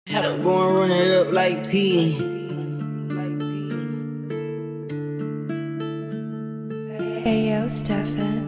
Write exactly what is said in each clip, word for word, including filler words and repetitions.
Had to go and run it up like T. WhoIsStefan.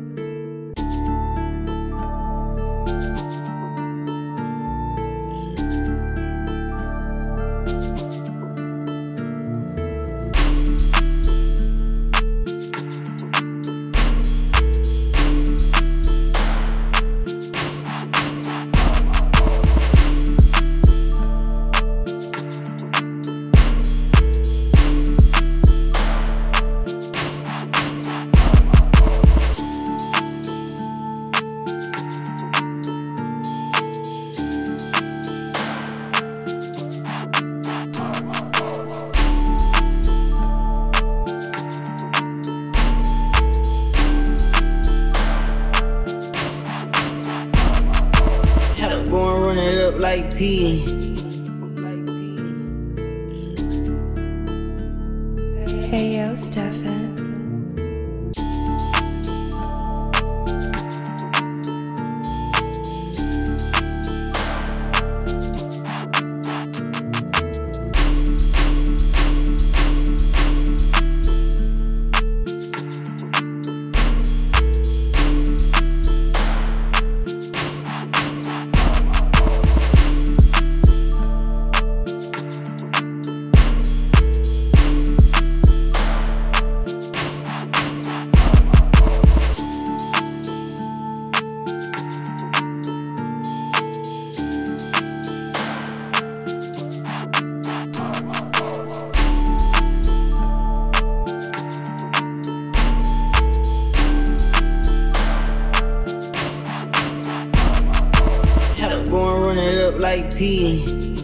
Go and run it up like T. WhoIsStefan. Had to go and run it up like T.